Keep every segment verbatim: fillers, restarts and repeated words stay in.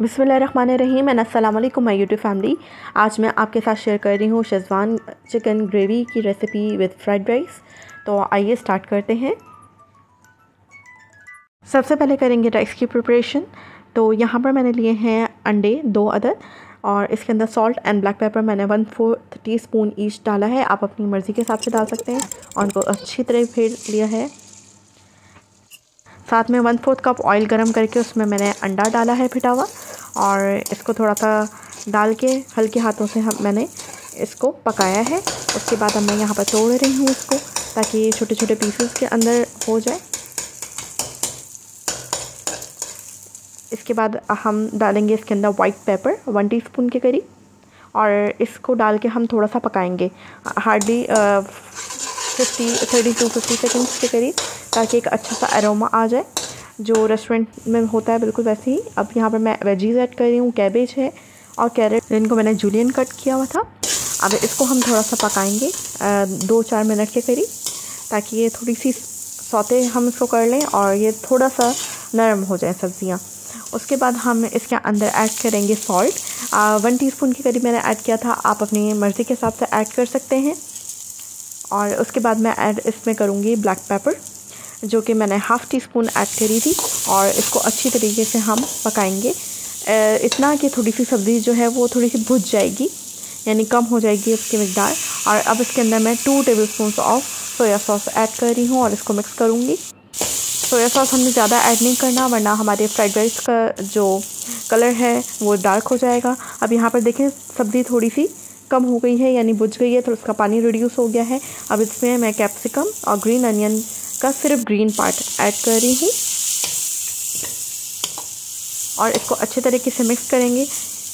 बिस्मिल्लाहिर्रहमानिर्रहीम एंड अस्सलाम वालेकुम माय यूट्यूब फैमिली। आज मैं आपके साथ शेयर कर रही हूँ शेज़वान चिकन ग्रेवी की रेसिपी विद फ्राइड राइस। तो आइए स्टार्ट करते हैं। सबसे पहले करेंगे राइस की प्रिपरेशन। तो यहाँ पर मैंने लिए हैं अंडे दो अदद और इसके अंदर सॉल्ट एंड ब्लैक पेपर मैंने one fourth teaspoon each डाला है। आप अपनी मर्ज़ी के हिसाब से डाल सकते हैं और उनको अच्छी तरह फेंट लिया है। साथ में वन फोर्थ कप ऑयल गरम करके उसमें मैंने अंडा डाला है फिटा हुआ और इसको थोड़ा सा डाल के हल्के हाथों से हम मैंने इसको पकाया है। उसके बाद अब मैं यहाँ पर तोड़ रही हूँ इसको ताकि छोटे छोटे पीसेस के अंदर हो जाए। इसके बाद हम डालेंगे इसके अंदर वाइट पेपर वन टीस्पून के करीब और इसको डाल के हम थोड़ा सा पकाएंगे hardly fifty thirty to fifty seconds के करीब, ताकि एक अच्छा सा अरोमा आ जाए जो रेस्टोरेंट में होता है बिल्कुल वैसे ही। अब यहाँ पर मैं वेजीज ऐड कर रही हूँ, कैबेज है और कैरेट जिनको मैंने जूलियन कट किया हुआ था। अब इसको हम थोड़ा सा पकाएंगे दो चार मिनट के करीब, ताकि ये थोड़ी सी सौते हम इसको कर लें और ये थोड़ा सा नरम हो जाए सब्ज़ियाँ। उसके बाद हम इसके अंदर ऐड करेंगे सॉल्ट वन टीस्पून के करीब मैंने ऐड किया था, आप अपनी मर्ज़ी के हिसाब से ऐड कर सकते हैं। और उसके बाद मैं ऐड इसमें करूँगी ब्लैक पेपर जो कि मैंने हाफ़ टी स्पून ऐड करी थी और इसको अच्छी तरीके से हम पकाएंगे इतना कि थोड़ी सी सब्ज़ी जो है वो थोड़ी सी भुज जाएगी, यानी कम हो जाएगी उसकी मिकदार। और अब इसके अंदर मैं two tablespoon of soya sauce add कर रही हूँ और इसको मिक्स करूँगी। सोया सॉस हमने ज़्यादा ऐड नहीं करना वरना हमारे फ्राइड राइस का जो कलर है वो डार्क हो जाएगा। अब यहाँ पर देखें सब्ज़ी थोड़ी सी कम हो गई है, यानी बुझ गई है, तो उसका पानी रिड्यूस हो गया है। अब इसमें मैं कैप्सिकम और ग्रीन अनियन का सिर्फ ग्रीन पार्ट ऐड कर रही हूँ और इसको अच्छे तरीके से मिक्स करेंगे।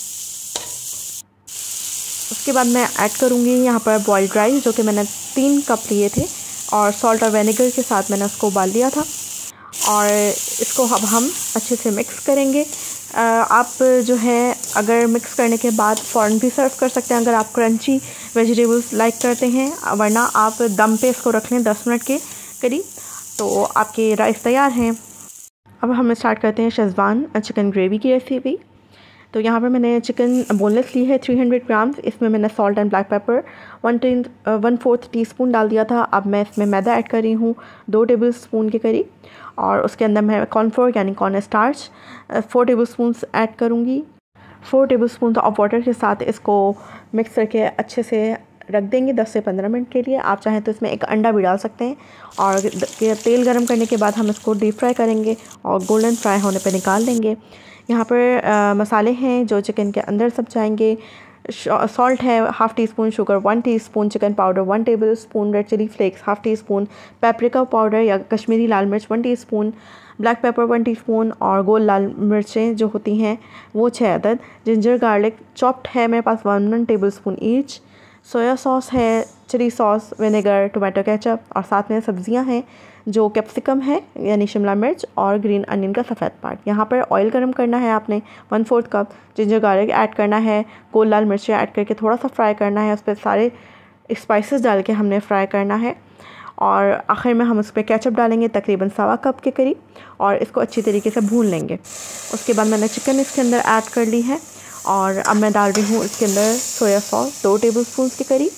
उसके बाद मैं ऐड करूँगी यहाँ पर बॉइल्ड राइस जो कि मैंने तीन कप लिए थे और सॉल्ट और विनेगर के साथ मैंने उसको उबाल लिया था और इसको अब हम अच्छे से मिक्स करेंगे। आप जो है अगर मिक्स करने के बाद फ़ौरन भी सर्व कर सकते हैं अगर आप क्रंची वेजिटेबल्स लाइक करते हैं, वरना आप दम पे इसको रख लें दस मिनट के करीब तो आपके राइस तैयार हैं। अब हम स्टार्ट करते हैं शेज़वान चिकन ग्रेवी की रेसिपी। तो यहाँ पर मैंने चिकन बोनलेस ली है थ्री हंड्रेड ग्राम्स। इसमें मैंने salt and black pepper one tea one fourth teaspoon डाल दिया था। अब मैं इसमें मैदा ऐड कर रही हूँ दो टेबल स्पून के करीब और उसके अंदर मैं कॉर्नफ्लोर यानी corn starch four tablespoon add करूँगी। Four tablespoon of water के साथ इसको मिक्स करके अच्छे से रख देंगे दस से पंद्रह मिनट के लिए। आप चाहें तो इसमें एक अंडा भी डाल सकते हैं और तेल गरम करने के बाद हम इसको डीप फ्राई करेंगे और गोल्डन फ्राई होने पे निकाल लेंगे। यहाँ पर आ, मसाले हैं जो चिकन के अंदर सब जाएंगे। सॉल्ट है half teaspoon, sugar one teaspoon, chicken powder one tablespoon, red chilli flakes half teaspoon, paprika powder या कश्मीरी लाल मिर्च one teaspoon, black pepper one teaspoon और गोल लाल मिर्चें जो होती हैं वो छः अदद, जिंजर गार्लिक चॉप्ड है मेरे पास one one tablespoon each, soya sauce है, chilli sauce, vinegar, tomato ketchup और साथ में सब्ज़ियां हैं जो कैप्सिकम है यानी शिमला मिर्च और ग्रीन अनियन का सफ़ेद पार्ट। यहाँ पर ऑयल गरम करना है आपने one fourth cup, ginger garlic add करना है, गोल लाल मिर्चें ऐड करके थोड़ा सा फ्राई करना है, उस पर सारे स्पाइसेस डाल के हमने फ्राई करना है और आखिर में हम उस पर केचप डालेंगे तकरीबन सवा कप के करीब और इसको अच्छी तरीके से भून लेंगे। उसके बाद मैंने चिकन इसके अंदर ऐड कर ली है और अब मैं डाल रही हूँ इसके अंदर सोया सॉस दो टेबल स्पून के करीब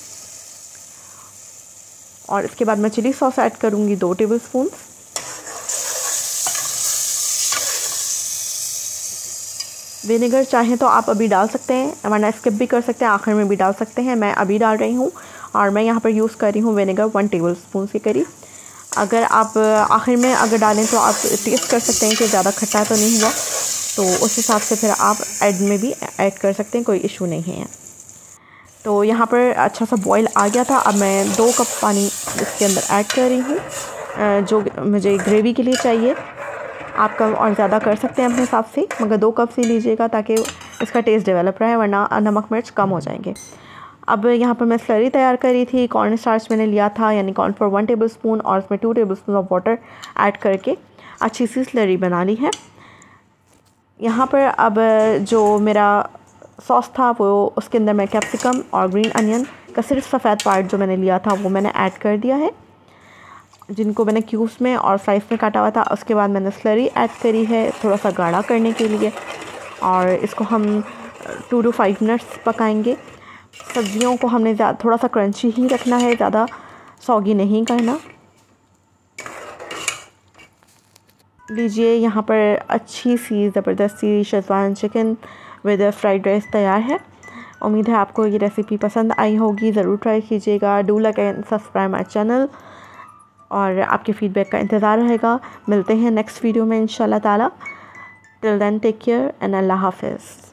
और इसके बाद मैं चिली सॉस ऐड करूँगी दो टेबल स्पून। विनेगर चाहें तो आप अभी डाल सकते हैं वरना स्किप भी कर सकते हैं, आखिर में भी डाल सकते हैं। मैं अभी डाल रही हूँ और मैं यहाँ पर यूज़ कर रही हूँ विनेगर वन टेबल स्पून के करीब। अगर आप आखिर में अगर डालें तो आप टेस्ट कर सकते हैं कि ज़्यादा खट्टा तो नहीं हुआ, तो उस हिसाब से फिर आप ऐड में भी ऐड कर सकते हैं, कोई इशू नहीं है। तो यहाँ पर अच्छा सा बॉईल आ गया था। अब मैं दो कप पानी इसके अंदर ऐड कर रही हूँ जो मुझे ग्रेवी के लिए चाहिए। आप कम और ज़्यादा कर सकते हैं अपने हिसाब से, मगर दो कप से लीजिएगा ताकि इसका टेस्ट डेवलप रहे, वरना नमक मिर्च कम हो जाएंगे। अब यहाँ पर मैं स्लरी तैयार करी थी, कॉर्न स्टार्च मैंने लिया था यानी कॉर्नफ्लोर वन टेबल स्पून और उसमें two tablespoon of water add करके अच्छी सी स्लरी बना ली है। यहाँ पर अब जो मेरा सॉस था वो उसके अंदर मैं कैप्सिकम और ग्रीन अनियन का सिर्फ सफ़ेद पार्ट जो मैंने लिया था वो मैंने ऐड कर दिया है, जिनको मैंने क्यूब्स में और स्लाइस में काटा हुआ था। उसके बाद मैंने स्लरी ऐड करी है थोड़ा सा गाढ़ा करने के लिए और इसको हम टू टू फाइव मिनट्स पकाएंगे। सब्जियों को हमने थोड़ा सा क्रंची ही रखना है, ज़्यादा सॉगी नहीं करना। लीजिए यहाँ पर अच्छी सी ज़बरदस्त सी schezwan chicken with fried rice तैयार है। उम्मीद है आपको ये रेसिपी पसंद आई होगी, ज़रूर ट्राई कीजिएगा। Do like and subscribe my channel और आपके फ़ीडबैक का इंतज़ार रहेगा। मिलते हैं नेक्स्ट वीडियो में इंशाल्लाह ताला। Till then take care and अल्लाह हाफ़िज़।